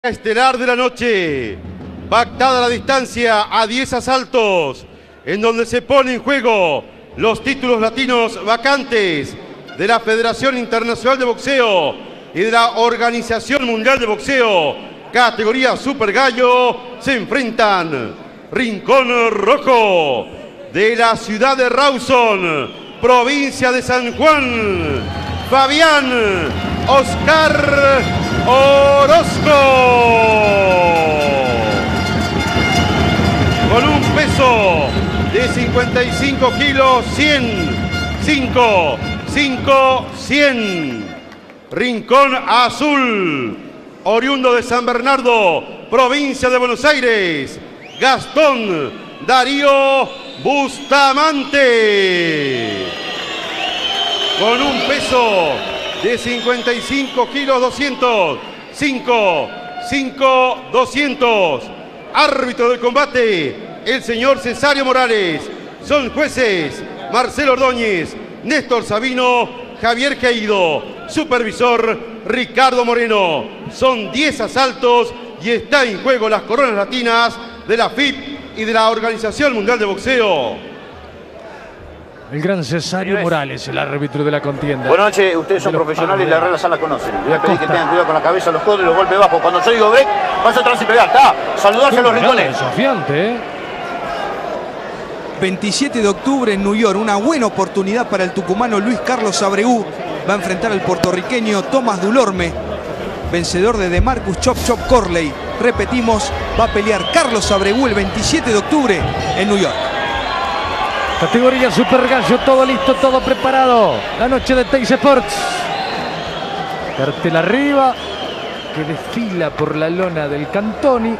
Estelar de la noche, pactada la distancia a 10 asaltos, en donde se pone en juego los títulos latinos vacantes de la Federación Internacional de Boxeo y de la Organización Mundial de Boxeo, categoría Super Gallo. Se enfrentan Rincón Rojo de la ciudad de Rawson, provincia de San Juan, Fabián Oscar Orozco, con un peso de 55 kilos, 100. Rincón Azul, oriundo de San Bernardo, provincia de Buenos Aires, Gastón Darío Bustamante, con un peso de 55 kilos, 200. Árbitro del combate, el señor Cesario Morales. Son jueces Marcelo Ordóñez, Néstor Sabino, Javier Queido. Supervisor Ricardo Moreno. Son 10 asaltos y está en juego las coronas latinas de la FIP y de la Organización Mundial de Boxeo. El gran Cesario Morales, el árbitro de la contienda. Buenas noches, ustedes son profesionales y la regla ya la conocen. Les voy a pedir que tengan cuidado con la cabeza, los codos y los golpes bajos. Cuando yo digo break, vas atrás y pegar. Está, saludarse a los rincones. Desafiante, 27 de octubre en New York, una buena oportunidad para el tucumano Luis Carlos Abreu. Va a enfrentar al puertorriqueño Tomás Dulorme, vencedor de DeMarcus Chop Chop Corley. Repetimos, va a pelear Carlos Abreu el 27 de octubre en New York. Categoría Super Gallo, todo listo, todo preparado. La noche de Teis Sports. Cartel arriba, que desfila por la lona del Cantoni.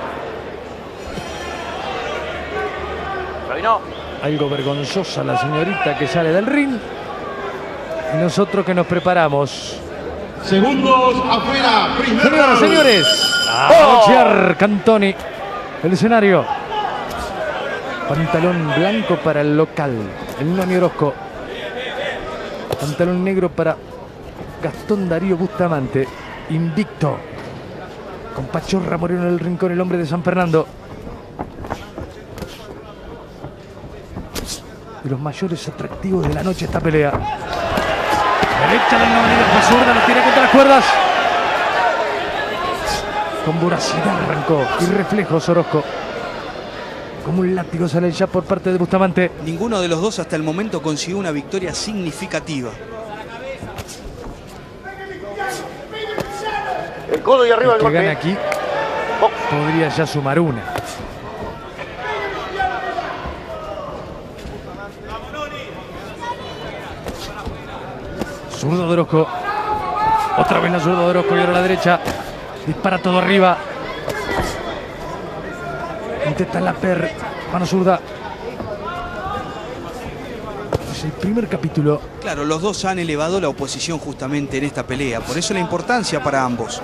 Algo vergonzosa la señorita que sale del ring. Y nosotros que nos preparamos. Segundos afuera. Señoras, señores. A boxear Cantoni. El escenario. Pantalón blanco para el local, el Noni Orozco. Pantalón negro para Gastón Darío Bustamante, invicto. Con Pachorra Moreno en el rincón, el hombre de San Fernando. De los mayores atractivos de la noche esta pelea. Derecha del Noni Orozco, zurda, lo tira contra las cuerdas. Con voracidad arrancó y reflejos Orozco. Como un látigo sale ya por parte de Bustamante. Ninguno de los dos hasta el momento consiguió una victoria significativa. El codo y arriba el el que golpe. gana aquí podría ya sumar una. Zurdo de Orozco. Otra vez la zurda de Orozco y ahora la derecha. Dispara todo arriba. Intenta la mano zurda. Es el primer capítulo. Claro, los dos han elevado la oposición justamente en esta pelea. Por eso la importancia para ambos.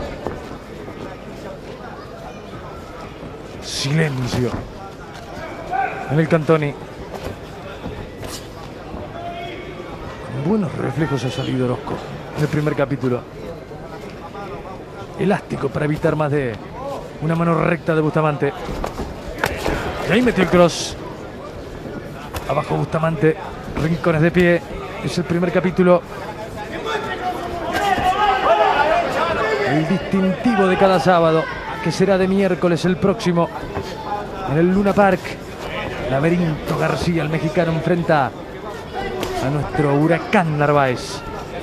Silencio en el Cantoni. Con buenos reflejos ha salido Orozco en el primer capítulo. Elástico para evitar más de una mano recta de Bustamante. Y ahí metió el cross. Abajo Bustamante. Rincones de pie. Es el primer capítulo. El distintivo de cada sábado, que será de miércoles el próximo. En el Luna Park. Laberinto García, el mexicano, enfrenta a nuestro Huracán Narváez.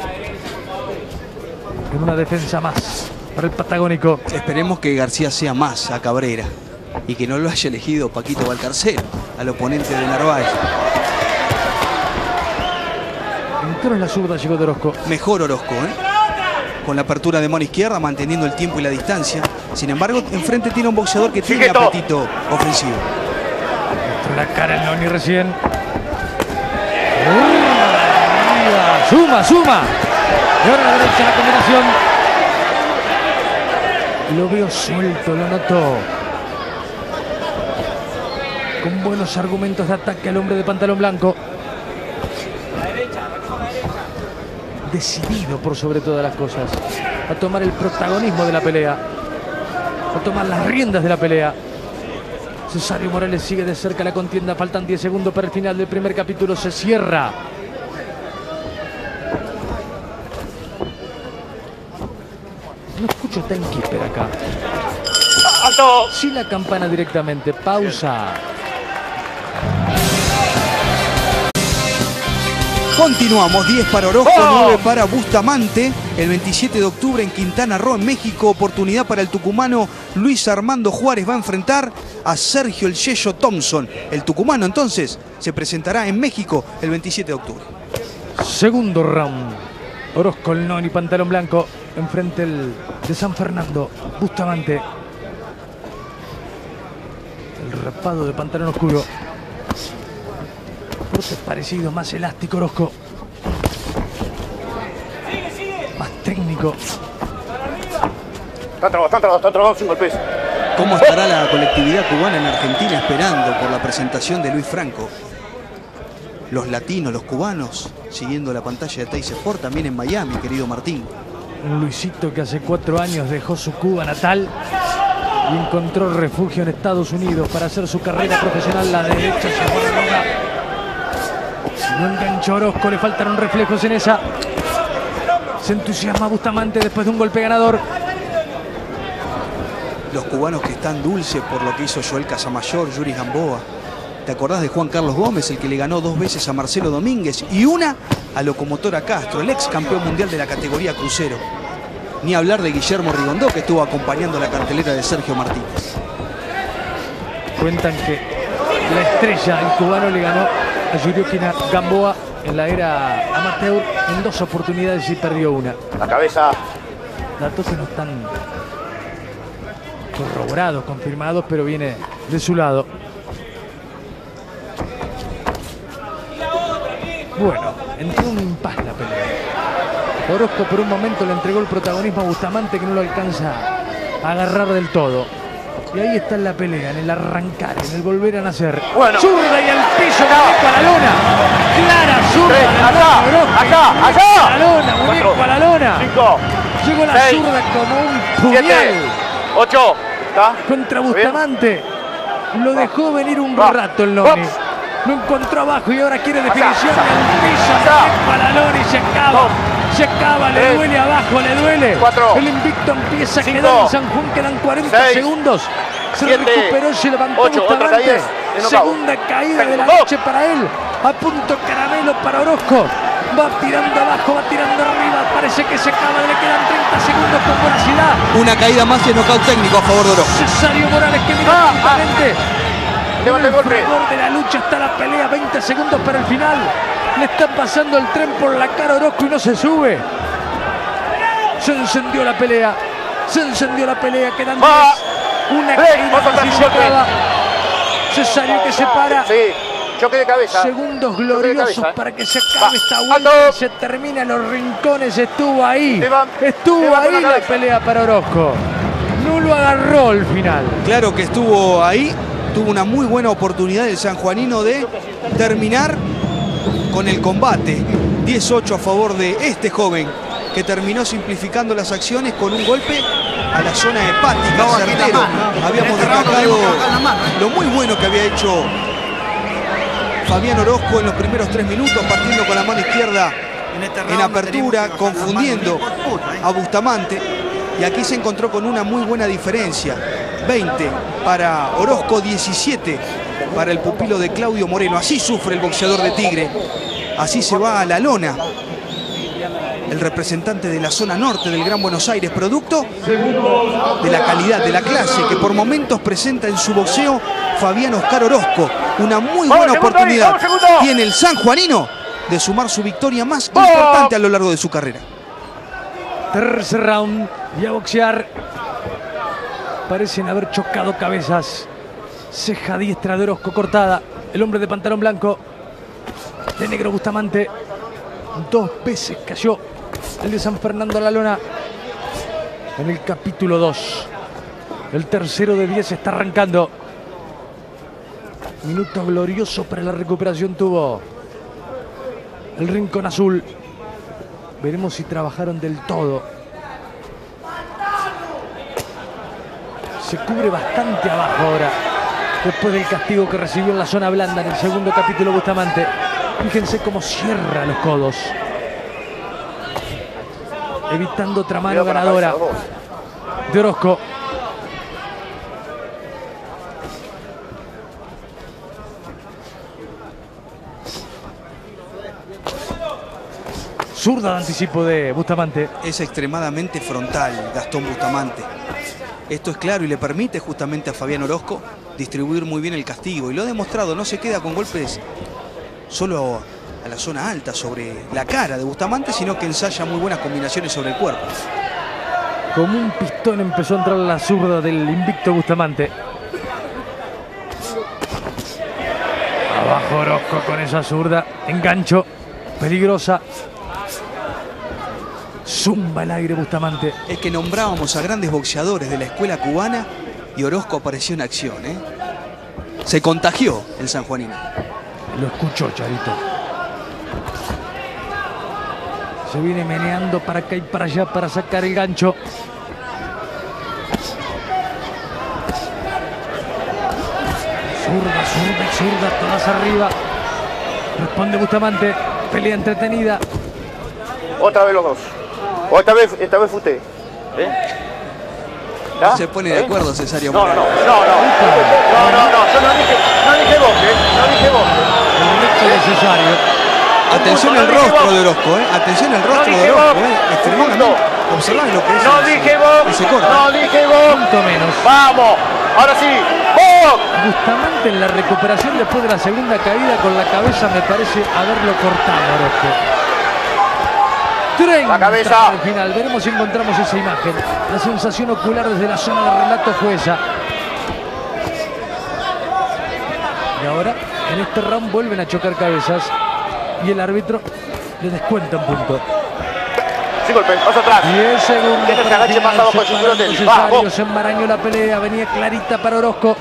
En una defensa más para el patagónico. Esperemos que García sea más a Cabrera y que no lo haya elegido Paquito Valcarcel, al oponente de Narváez. Entró en la zurda, llegó de Orozco. Mejor Orozco, con la apertura de mano izquierda, manteniendo el tiempo y la distancia. Sin embargo, enfrente tiene un boxeador que tiene apetito ofensivo. Mostró la cara el Noni recién. Suma. Y ahora a la derecha la combinación. Lo veo suelto, lo notó. Con buenos argumentos de ataque al hombre de pantalón blanco. Decidido por sobre todas las cosas a tomar el protagonismo de la pelea. a tomar las riendas de la pelea. Cesario Morales sigue de cerca la contienda. Faltan 10 segundos para el final del primer capítulo. Se cierra. No escucho timekeeper acá. ¡Alto! Sí, la campana directamente. Pausa. Continuamos, 10 para Orozco, 9 para Bustamante. El 27 de octubre en Quintana Roo, en México. Oportunidad para el tucumano Luis Armando Juárez. Va a enfrentar a Sergio El Yeyo Thompson. El tucumano entonces se presentará en México el 27 de octubre. Segundo round. Orozco, el Noni, pantalón blanco. Enfrente el de San Fernando, Bustamante. El rapado de pantalón oscuro. Corte parecido, más elástico Orozco. Más técnico. Está trabado sin golpes. ¿Cómo estará la colectividad cubana en Argentina esperando por la presentación de Luis Franco? Los latinos, los cubanos, siguiendo la pantalla de Teis Sport, también en Miami, querido Martín. Un Luisito que hace 4 años dejó su Cuba natal y encontró refugio en Estados Unidos para hacer su carrera profesional. La derecha se fue a la roja. No enganchó Orozco, le faltaron reflejos en esa. Se entusiasma Bustamante después de un golpe ganador. Los cubanos que están dulces por lo que hizo Joel Casamayor, Yuri Gamboa. ¿Te acordás de Juan Carlos Gómez, el que le ganó 2 veces a Marcelo Domínguez y una a Locomotora Castro, el ex campeón mundial de la categoría crucero? Ni hablar de Guillermo Rigondó, que estuvo acompañando la cartelera de Sergio Martínez. Cuentan que la estrella, el cubano, le ganó a Yuriuki Gamboa en la era amateur en 2 oportunidades y perdió una. La cabeza. Datos que no están corroborados, confirmados, pero viene de su lado. Bueno, entró un impas la pelea. Orozco por un momento le entregó el protagonismo a Bustamante, que no lo alcanza a agarrar del todo. Y ahí está en la pelea, en el arrancar, en el volver a nacer. Bueno. Zurda y al piso, muñeco a la lona. Clara zurda. Allá. A la lona, muñeco a la lona. 5. Llegó la 6, zurda como un puñal 7, 8. ¿Está? contra Muy Bustamante. Lo dejó venir un Va. rato el Noni. Lo encontró abajo y ahora quiere definición Allá. al piso. Allá. Muñeco a la lona y se acaba. Dos. Se acaba, le 3, duele abajo, le duele. 4, El invicto empieza a 5, quedar en San Juan, quedan 40 6, segundos. Se 7, recuperó, se levantó 8, otra Bustamante. caída de knockout. Segunda caída de la Dos. noche para él. A punto caramelo para Orozco. Va tirando abajo, va tirando arriba. Parece que se acaba, le quedan 30 segundos con voracidad. Una caída más y el nocaut técnico a favor de Orozco. Cesario Morales que mira atentamente. Levanta el golpe. fragor de la lucha está la pelea, 20 segundos para el final. Le está pasando el tren por la cara a Orozco y no se sube. Se encendió la pelea. Se encendió la pelea, quedan 10. Una caída más y se acaba. Cesario que se para. Sí. Choque de cabeza. Segundos Choque de gloriosos cabeza, para que se acabe esta vuelta. Alto. Y se termina los rincones. Estuvo ahí. Estuvo Levanta ahí la la cabeza. pelea para Orozco. No lo agarró al final. Claro que estuvo ahí. Tuvo una muy buena oportunidad el sanjuanino de terminar con el combate. 10-8 a favor de este joven, que terminó simplificando las acciones con un golpe a la zona hepática, certero. Habíamos destacado lo muy bueno que había hecho Fabián Orozco en los primeros 3 minutos, partiendo con la mano izquierda en apertura, confundiendo a Bustamante. Y aquí se encontró con una muy buena diferencia. 20 para Orozco, 17 para el pupilo de Claudio Moreno. Así sufre el boxeador de Tigre. Así se va a la lona el representante de la zona norte del Gran Buenos Aires, producto de la calidad, de la clase que por momentos presenta en su boxeo Fabián Oscar Orozco. Una muy buena oportunidad tiene el sanjuanino de sumar su victoria más importante a lo largo de su carrera. Tercer round y a boxear. Parecen haber chocado cabezas. Ceja diestra de Orozco cortada. El hombre de pantalón blanco, de negro Bustamante, 2 veces cayó el de San Fernando a la lona en el capítulo 2. El tercero de 10 está arrancando. Minuto glorioso para la recuperación tuvo el rincón azul. Veremos si trabajaron del todo. Se cubre bastante abajo ahora, después del castigo que recibió en la zona blanda en el segundo capítulo Bustamante. Fíjense cómo cierra los codos, evitando otra mano ganadora de Orozco. Zurda de anticipo de Bustamante. Es extremadamente frontal Gastón Bustamante. Esto es claro y le permite justamente a Fabián Orozco distribuir muy bien el castigo. Y lo ha demostrado, no se queda con golpes solo a la zona alta sobre la cara de Bustamante, sino que ensaya muy buenas combinaciones sobre el cuerpo. Como un pistón empezó a entrar la zurda del invicto Bustamante. Abajo Orozco con esa zurda. Engancho. Peligrosa. Zumba el aire Bustamante. Es que nombrábamos a grandes boxeadores de la escuela cubana y Orozco apareció en acción, ¿eh? Se contagió el sanjuanino. Lo escuchó Charito. Se viene meneando para acá y para allá para sacar el gancho. Zurda, zurda, zurda, todas arriba. Responde Bustamante. Pelea entretenida. Otra vez los dos. O esta vez fue usted. No se pone de acuerdo Cesario No, Morales. yo no dije vos, no dije vos. El recto de Cesario. Atención al rostro de Orozco, Atención al rostro de Orozco, extremadamente. Observad lo que es. No dije vos. Ese corte. No dije vos. Punto menos. Vamos. Ahora sí. ¡Vos! Bustamante en la recuperación después de la segunda caída con la cabeza me parece haberlo cortado Orozco. 30 La cabeza. al final, veremos si encontramos esa imagen. La sensación ocular desde la zona de relato fue esa. Y ahora, en este round vuelven a chocar cabezas y el árbitro le descuenta un punto. Sin golpe, vas atrás. 10 segundos. Que no se para agache el más final, abajo del cinturón de él. Cesario, Vamos. se enmarañó la pelea, venía clarita para Orozco.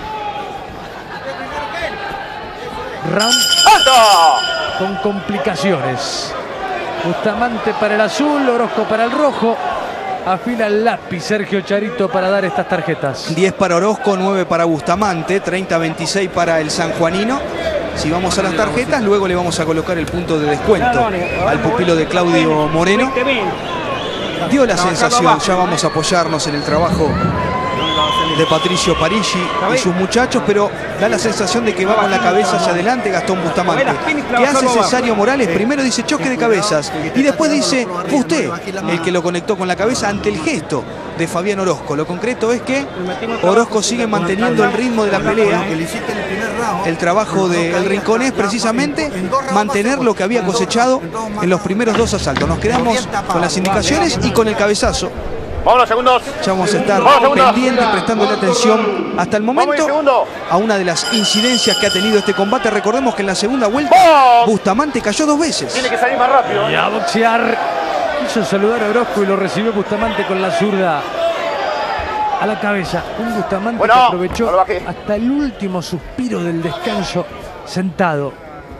Round ¡Alto! con complicaciones. Bustamante para el azul, Orozco para el rojo. Afila el lápiz Sergio Charito para dar estas tarjetas. 10 para Orozco, 9 para Bustamante, 30-26 para el sanjuanino. Si vamos a las tarjetas, luego le vamos a colocar el punto de descuento al pupilo de Claudio Moreno. Dio la sensación, ya vamos a apoyarnos en el trabajo de Patricio Parigi y sus muchachos, pero da la sensación de que va con la cabeza hacia adelante Gastón Bustamante. ¿Qué hace Cesario Morales? Primero dice choque de cabezas y después dice fue usted el que lo conectó con la cabeza ante el gesto de Fabián Orozco. Lo concreto es que Orozco sigue manteniendo el ritmo de la pelea. El trabajo del Rincón es precisamente mantener lo que había cosechado en los primeros dos asaltos. Nos quedamos con las indicaciones y con el cabezazo. Vamos los segundos. Ya vamos a estar Vamos, segundo. pendientes, prestándole atención hasta el momento a una de las incidencias que ha tenido este combate. Recordemos que en la segunda vuelta Bustamante cayó 2 veces. Tiene que salir más rápido. Y a boxear. Quiso saludar a Orozco y lo recibió Bustamante con la zurda a la cabeza. Un Bustamante que aprovechó no lo bajé. hasta el último suspiro del descanso sentado.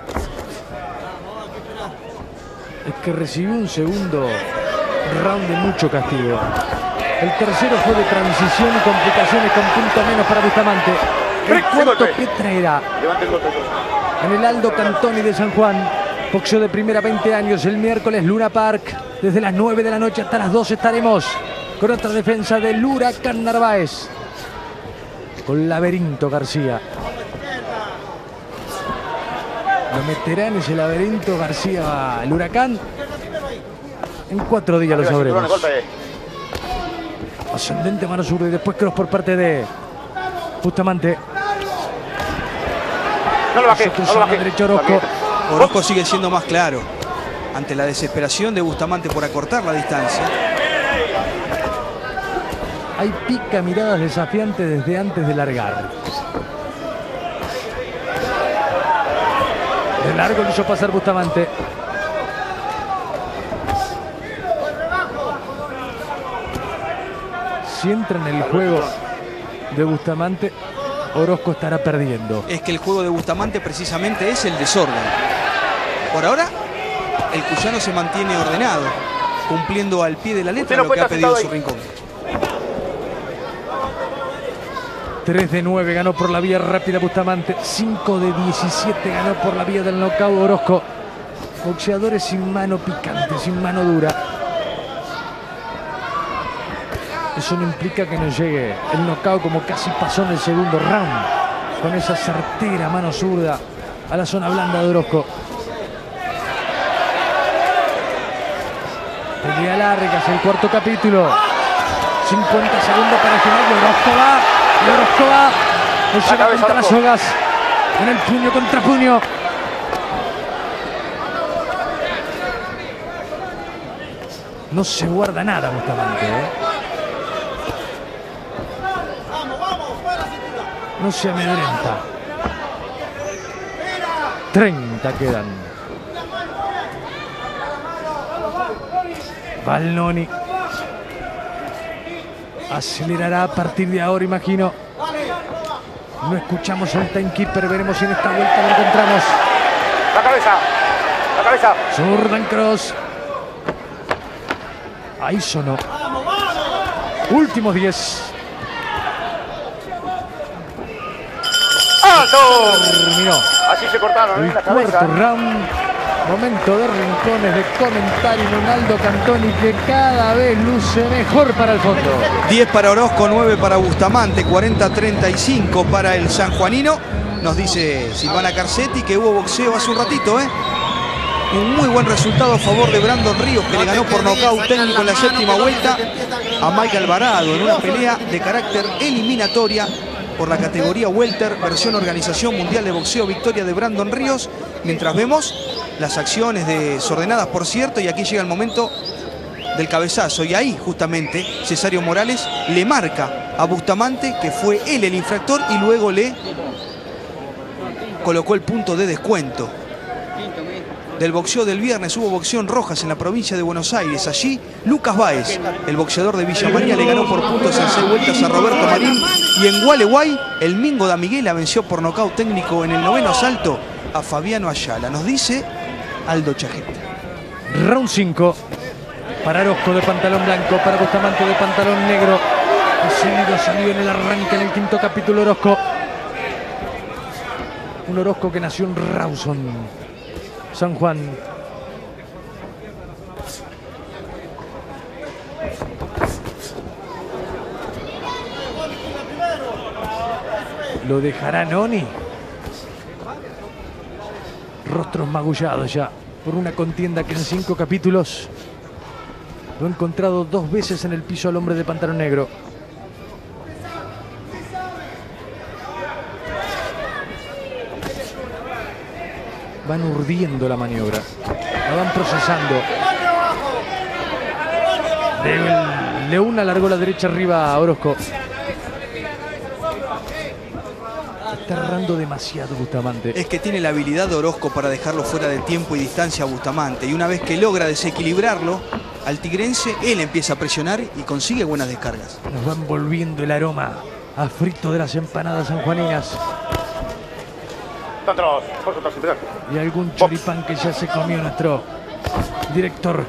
Es que recibió un segundo round de mucho castigo. El tercero fue de transición y complicaciones con punto menos para Bustamante. ¿El cuarto qué traerá? Levante el golpe. En el Aldo Cantoni de San Juan, boxeo de primera 20 años, el miércoles Luna Park, desde las 9 de la noche hasta las 12 estaremos con otra defensa del Huracán Narváez, con Laberinto García. Lo meterá en ese Laberinto García el Huracán. En 4 días lo sabremos. Ascendente mano zurda y después cross por parte de Bustamante. No lo bajé, no lo bajé. Derecho Orozco. Orozco sigue siendo más claro ante la desesperación de Bustamante por acortar la distancia. Hay pica miradas desafiantes desde antes de largar. De largo lo hizo pasar Bustamante. Si entra en el juego de Bustamante, Orozco estará perdiendo. Es que el juego de Bustamante precisamente es el desorden. Por ahora, el cuyano se mantiene ordenado, cumpliendo al pie de la letra lo que ha pedido su Rincón. 3 de 9 ganó por la vía rápida Bustamante. 5 de 17 ganó por la vía del nocaut Orozco. Boxeadores sin mano picante, sin mano dura. Eso no implica que no llegue el nocaut como casi pasó en el segundo round. Con esa certera mano zurda a la zona blanda de Orozco. Pelea larga, es el cuarto capítulo. 50 segundos para el final y Orozco va. Y Orozco va. No llega contra las sogas. En el puño contra puño. No se guarda nada Bustamante, ¿eh? No se amedrenta. 30 quedan. Valnoni acelerará a partir de ahora, imagino. No escuchamos al timekeeper, veremos si en esta vuelta lo encontramos. La cabeza, la cabeza. Jordan Cross. Ahí sonó. Últimos 10. ¡Alto! Terminó Así se cortaron el la cuarto cabeza. round. Momento de rincones, de comentario. Ronaldo Cantoni, que cada vez luce mejor para el fondo. 10 para Orozco, 9 para Bustamante, 40-35 para el sanjuanino. Nos dice Silvana Carcetti que hubo boxeo hace un ratito, ¿eh? Un muy buen resultado a favor de Brandon Ríos, que le ganó por nocaut técnico en la séptima vuelta a Mike Alvarado en una pelea de carácter eliminatoria por la categoría welter, versión Organización Mundial de Boxeo, victoria de Brandon Ríos. Mientras vemos las acciones desordenadas, por cierto, y aquí llega el momento del cabezazo. Y ahí, justamente, Cesario Morales le marca a Bustamante que fue él el infractor y luego le colocó el punto de descuento. Del boxeo del viernes hubo boxeo en Rojas, en la provincia de Buenos Aires. Allí, Lucas Báez, el boxeador de Villa María, le ganó por puntos en 6 vueltas a Roberto Marín. Y en Gualeguay, el Mingo da Miguela venció por nocaut técnico en el 9º asalto a Fabiano Ayala. Nos dice Aldo Chajete. Round 5. Para Orozco de pantalón blanco, para Bustamante de pantalón negro. Seguido salió en el arranque en el quinto capítulo Orozco. Un Orozco que nació en Rawson, San Juan. ¿Lo dejará Noni? Rostros magullados ya por una contienda que en 5 capítulos lo ha encontrado 2 veces en el piso al hombre de pantalón negro. Van urdiendo la maniobra, la van procesando. León alargó la derecha arriba a Orozco. Está errando demasiado Bustamante. Es que tiene la habilidad de Orozco para dejarlo fuera de tiempo y distancia a Bustamante. Y una vez que logra desequilibrarlo al tigrense, él empieza a presionar y consigue buenas descargas. Nos van volviendo el aroma a frito de las empanadas sanjuaninas. Y algún choripán que ya se comió nuestro director.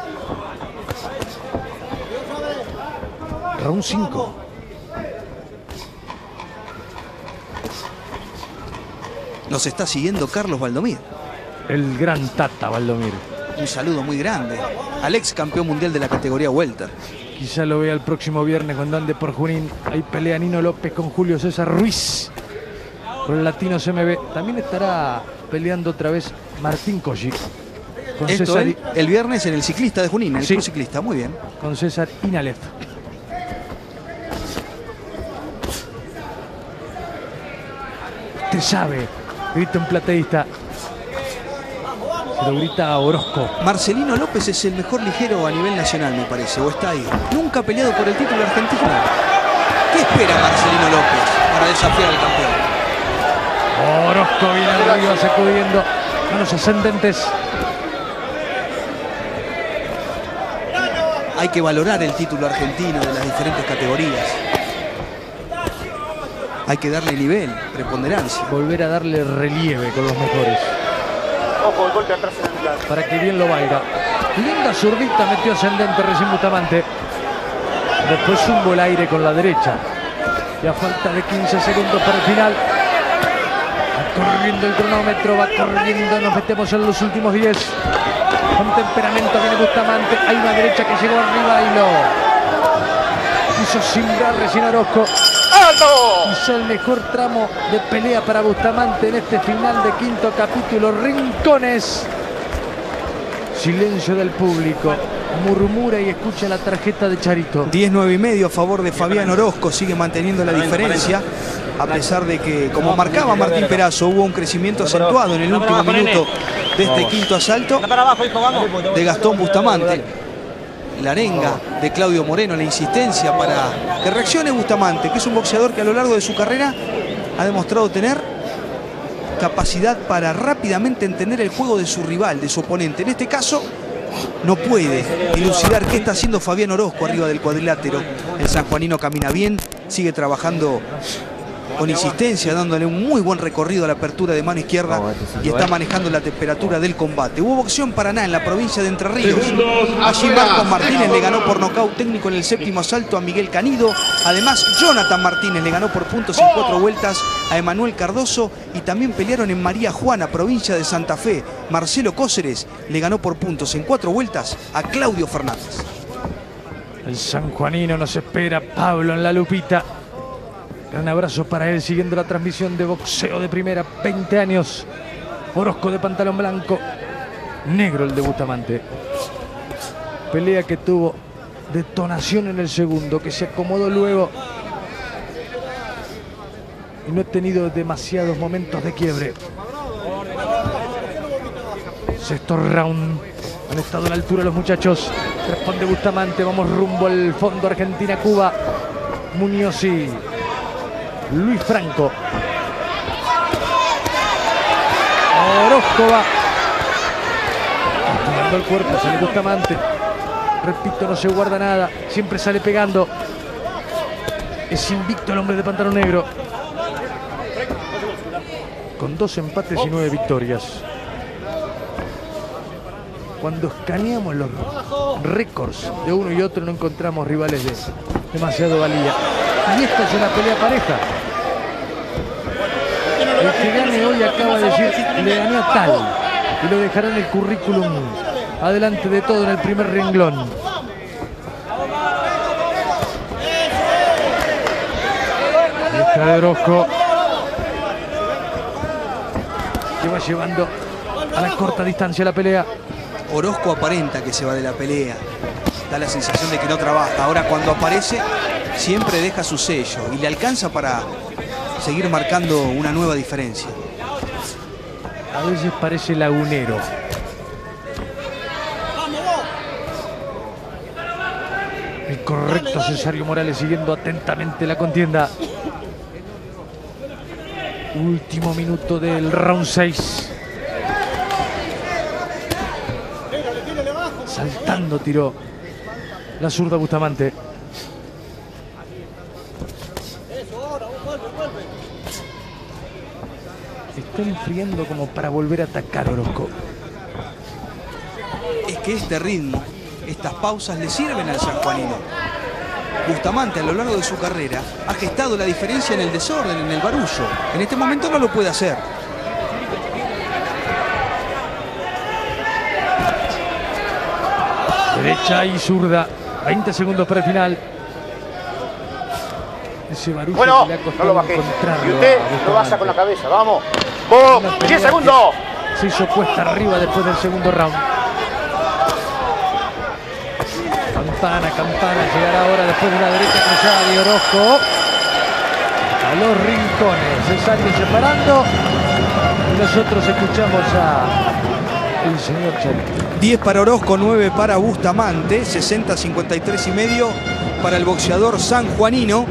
Round 5. Nos está siguiendo Carlos Valdomir. El gran Tata Valdomir. Un saludo muy grande al ex campeón mundial de la categoría welter. Quizá lo vea el próximo viernes cuando ande por Junín. Ahí pelea Nino López con Julio César Ruiz. Con el latino CMB. También estará peleando otra vez Martín Cosci. Con Esto César el viernes en el ciclista de Junín, el Sí. club ciclista, muy bien. Con César Inalef. Te sabe, grita un plateísta. Se lo grita a Orozco. Marcelino López es el mejor ligero a nivel nacional, me parece, o está ahí. Nunca ha peleado por el título argentino. ¿Qué espera Marcelino López para desafiar al campeón? Orozco viene arriba sacudiendo. Manos ascendentes. Hay que valorar el título argentino de las diferentes categorías. Hay que darle nivel, preponderancia. Volver a darle relieve con los mejores. Ojo, el golpe atrás en el lado. Para que bien lo valga. Linda zurdita metió ascendente recién Bustamante. Después zumbó el aire con la derecha. Y a falta de 15 segundos para el final. Va corriendo el cronómetro, va corriendo. Nos metemos en los últimos 10. Con temperamento viene Bustamante. Hay una derecha que llegó arriba y lo hizo sin dar recién Orozco. Quizá el mejor tramo de pelea para Bustamante en este final de quinto capítulo. Rincones. Silencio del público. Murmura y escucha la tarjeta de Charito. 10-9,5 a favor de Fabián Orozco. Sigue manteniendo la diferencia. A pesar de que, como marcaba Martín Perazo, hubo un crecimiento acentuado en el último minuto de este quinto asalto de Gastón Bustamante. La arenga de Claudio Moreno, la insistencia para que reaccione Bustamante, que es un boxeador que a lo largo de su carrera ha demostrado tener capacidad para rápidamente entender el juego de su rival, de su oponente. En este caso, no puede dilucidar qué está haciendo Fabián Orozco arriba del cuadrilátero. El sanjuanino camina bien, sigue trabajando con insistencia, dándole un muy buen recorrido a la apertura de mano izquierda y está manejando la temperatura del combate. Hubo boxeo en Paraná, en la provincia de Entre Ríos. Allí Marcos Martínez le ganó por nocaut técnico en el séptimo asalto a Miguel Canido. Además, Jonathan Martínez le ganó por puntos en 4 vueltas a Emanuel Cardoso. Y también pelearon en María Juana, provincia de Santa Fe. Marcelo Cóceres le ganó por puntos en 4 vueltas a Claudio Fernández. El sanjuanino nos espera, Pablo en la lupita. Gran abrazo para él, siguiendo la transmisión de boxeo de primera. 20 años. Orozco de pantalón blanco. Negro el de Bustamante. Pelea que tuvo detonación en el segundo, que se acomodó luego. Y no he tenido demasiados momentos de quiebre. Sexto round. Han estado a la altura los muchachos. Responde Bustamante. Vamos rumbo al fondo. Argentina-Cuba. Muñoz y Luis Franco. Orozco va tomando el cuerpo, sale Bustamante. Repito, no se guarda nada, siempre sale pegando. Es invicto el hombre de pantalón negro, con 2 empates y 9 victorias. Cuando escaneamos los récords de uno y otro, no encontramos rivales de demasiado valía. Y esta es una pelea pareja. El que gane hoy acaba de decir, le gané a tal. Y lo dejará en el currículum adelante de todo en el primer renglón. Y esta de Orozco, que va llevando a la corta distancia la pelea. Orozco aparenta que se va de la pelea. Da la sensación de que no trabaja. Ahora cuando aparece, siempre deja su sello y le alcanza para seguir marcando una nueva diferencia. A veces parece lagunero. El correcto Cesario Morales siguiendo atentamente la contienda. Último minuto del round 6. Saltando tiró la zurda Bustamante. Está enfriando como para volver a atacar Orozco. Es que este ritmo, estas pausas le sirven al sanjuanino. Bustamante a lo largo de su carrera ha gestado la diferencia en el desorden, en el barullo. En este momento no lo puede hacer. Derecha y zurda. 20 segundos para el final. Ese barullo Bueno, que le ha costado no lo bajé. encontrarlo Y usted a Bustamante. lo baja con la cabeza, vamos. ¡Vos! Una pelea 10 segundos. que se hizo cuesta arriba después del segundo round. Campana, llegará ahora después de una derecha cruzada de Orozco. A los rincones. Cesario separando. Y nosotros escuchamos a el señor Charito. 10 para Orozco, 9 para Bustamante, 60-53,5 para el boxeador sanjuanino.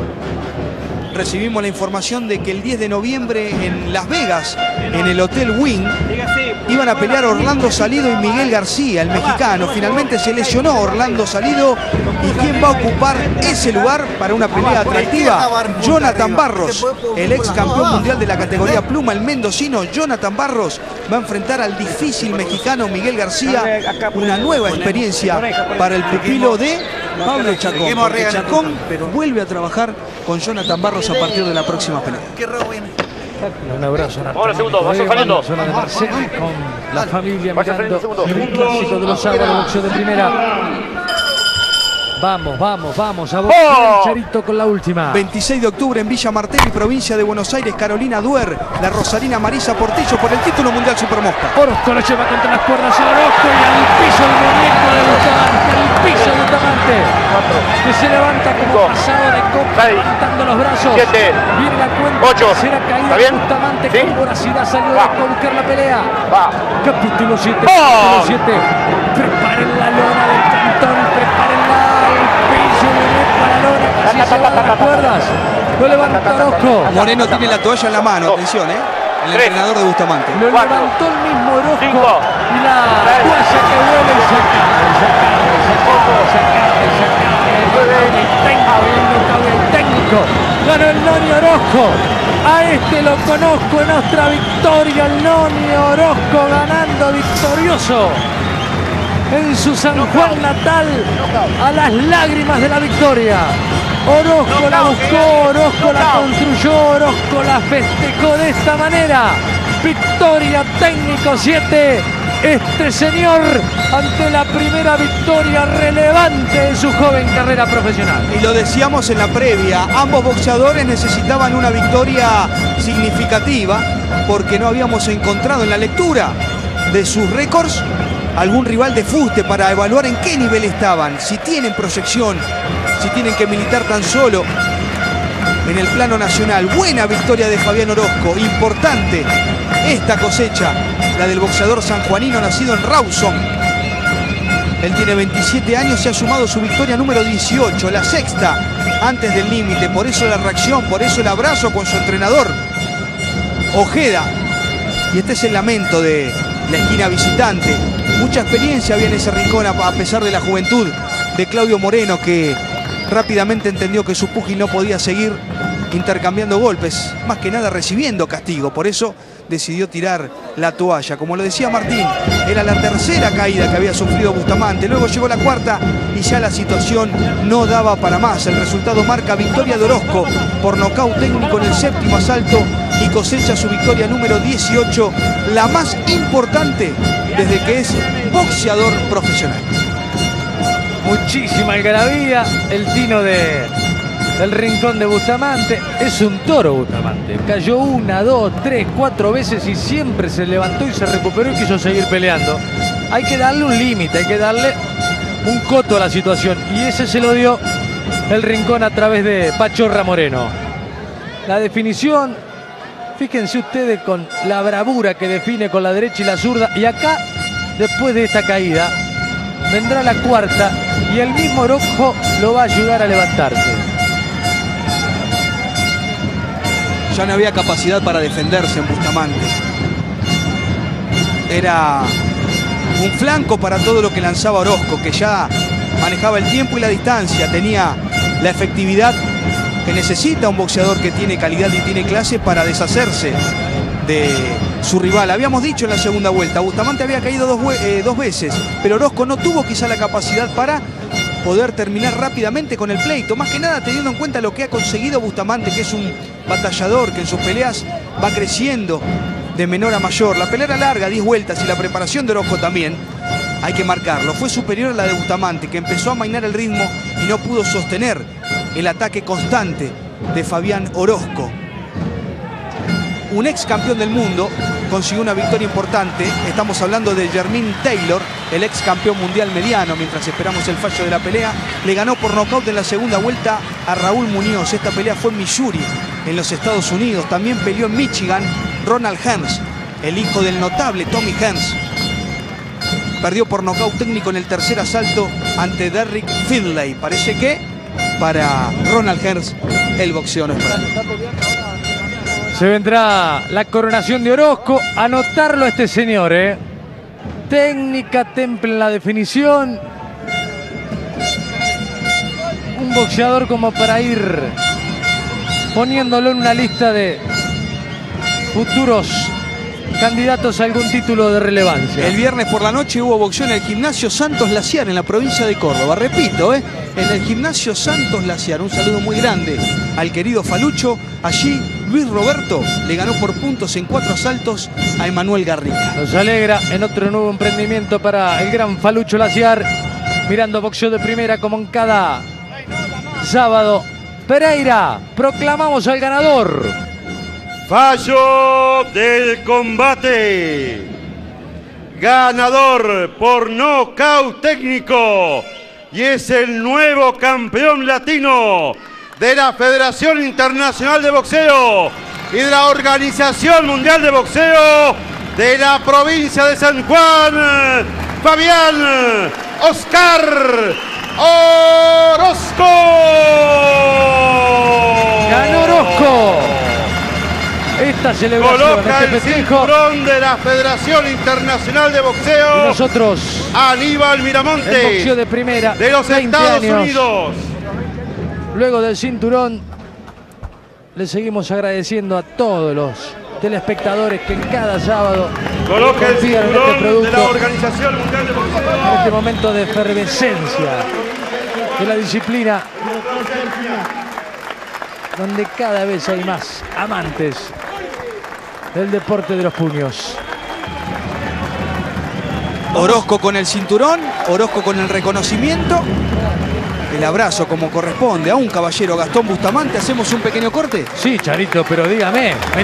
Recibimos la información de que el 10 de noviembre en Las Vegas, en el Hotel Wynn, iban a pelear Orlando Salido y Miguel García, el mexicano. Finalmente se lesionó Orlando Salido. ¿Y quién va a ocupar ese lugar para una pelea atractiva? Jonathan Barros, el ex campeón mundial de la categoría pluma, el mendocino Jonathan Barros, va a enfrentar al difícil mexicano Miguel García. Una nueva experiencia para el pupilo de Pablo Chacón. Porque Chacón vuelve a trabajar con Jonathan Barros a partir de la próxima pelea. Un abrazo. Ahora segundo, vaya saliendo. Zona de Marcelo con la familia mirando el clásico de los sábados, boxeo de primera. Vamos, vamos, vamos a boxear el Charito con la última. 26 de octubre en Villa Martelli, provincia de Buenos Aires, Carolina Duer, la rosarina Marisa Portillo por el título mundial Supermosca. Orozco lo lleva contra las cuerdas el Orozco y al piso el muñeco de Bustamante, al piso de Bustamante, que se levanta como pasado de copa, levantando los brazos. 7, viene la cuenta, 8, será caída de Bustamante, ¿sí? con voracidad salió a buscar la pelea. Capítulo 7, ¡Oh! capítulo 7. Preparen la lona del cantón, prepárenla al piso, muñeco a la lona, casi se van las cuerdas. Lo levanta Orozco. Moreno tiene la toalla en la mano, atención, el entrenador de Bustamante. Lo levantó el mismo Orozco y la toalla que vuela y se cae. El técnico ganó el Noni Orozco. A este lo conozco en otra victoria, el Noni Orozco ganando victorioso en su San Juan natal, a las lágrimas de la victoria. Orozco la buscó, Orozco la construyó, Orozco la festejó de esta manera. Victoria técnico 7. Este señor ante la primera victoria relevante en su joven carrera profesional. Y lo decíamos en la previa, ambos boxeadores necesitaban una victoria significativa porque no habíamos encontrado en la lectura de sus récords algún rival de fuste para evaluar en qué nivel estaban, si tienen proyección, si tienen que militar tan solo en el plano nacional. Buena victoria de Fabián Orozco, importante esta cosecha, la del boxeador sanjuanino nacido en Rawson. Él tiene 27 años y ha sumado su victoria número 18, la sexta antes del límite. Por eso la reacción, por eso el abrazo con su entrenador Ojeda. Y este es el lamento de la esquina visitante. Mucha experiencia había en ese rincón a pesar de la juventud de Claudio Moreno, que rápidamente entendió que su púgil no podía seguir intercambiando golpes, más que nada recibiendo castigo. Por eso decidió tirar la toalla. Como lo decía Martín, era la tercera caída que había sufrido Bustamante. Luego llegó la cuarta y ya la situación no daba para más. El resultado marca victoria de Orozco por nocaut técnico en el séptimo asalto y cosecha su victoria número 18, la más importante desde que es boxeador profesional. Muchísima algarabía, el tino del rincón de Bustamante. Es un toro Bustamante. Cayó 1, 2, 3, 4 veces y siempre se levantó y se recuperó y quiso seguir peleando. Hay que darle un límite, hay que darle un coto a la situación. Y ese se lo dio el rincón a través de Pachorra Moreno. La definición, fíjense ustedes con la bravura que define con la derecha y la zurda. Y acá, después de esta caída, vendrá la cuarta y el mismo Orozco lo va a ayudar a levantarse. Ya no había capacidad para defenderse en Bustamante. Era un flanco para todo lo que lanzaba Orozco, que ya manejaba el tiempo y la distancia, tenía la efectividad que necesita un boxeador que tiene calidad y tiene clase para deshacerse de su rival. Habíamos dicho en la segunda vuelta, Bustamante había caído dos veces, pero Orozco no tuvo quizá la capacidad para poder terminar rápidamente con el pleito, más que nada teniendo en cuenta lo que ha conseguido Bustamante, que es un batallador que en sus peleas va creciendo de menor a mayor. La pelea era larga, 10 vueltas, y la preparación de Orozco también, hay que marcarlo, fue superior a la de Bustamante, que empezó a amainar el ritmo y no pudo sostener el ataque constante de Fabián Orozco. Un ex campeón del mundo consiguió una victoria importante. Estamos hablando de Jermaine Taylor, el ex campeón mundial mediano. Mientras esperamos el fallo de la pelea, le ganó por nocaut en la segunda vuelta a Raúl Muñoz. Esta pelea fue en Missouri, en los Estados Unidos. También peleó en Michigan Ronald Hearns, el hijo del notable Tommy Hearns. Perdió por nocaut técnico en el tercer asalto ante Derrick Findlay. Parece que para Ronald Hearns el boxeo no es para él. Se vendrá la coronación de Orozco. Anotarlo a este señor, ¿eh? Técnica, temple en la definición. Un boxeador como para ir poniéndolo en una lista de futuros candidatos a algún título de relevancia. El viernes por la noche hubo boxeo en el Gimnasio Santos Laciar en la provincia de Córdoba. Repito, en el Gimnasio Santos Laciar. Un saludo muy grande al querido Falucho. Allí Luis Roberto le ganó por puntos en 4 asaltos a Emanuel Garriga. Nos alegra en otro nuevo emprendimiento para el gran Falucho Laciar. Mirando boxeo de primera como en cada sábado. Pereira, proclamamos al ganador. Fallo del combate. Ganador por nocaut técnico. Y es el nuevo campeón latino de la Federación Internacional de Boxeo y de la Organización Mundial de Boxeo de la provincia de San Juan, Fabián Oscar Orozco. Ganó Orozco. Esta celebración, Coloca este el festejo. cinturón de la Federación Internacional de Y Boxeo. nosotros, Aníbal el Miramonte, boxeo de primera, de los 20 Estados años. Unidos. Luego del cinturón, le seguimos agradeciendo a todos los telespectadores que en cada sábado Coloca el confían en este cinturón de la producto, Organización Mundial de en Boxeo. este momento de efervescencia de la disciplina, donde cada vez hay más amantes del deporte de los puños. Orozco con el cinturón, Orozco con el reconocimiento. El abrazo como corresponde a un caballero. Gastón Bustamante. ¿Hacemos un pequeño corte? Sí, Charito, pero dígame.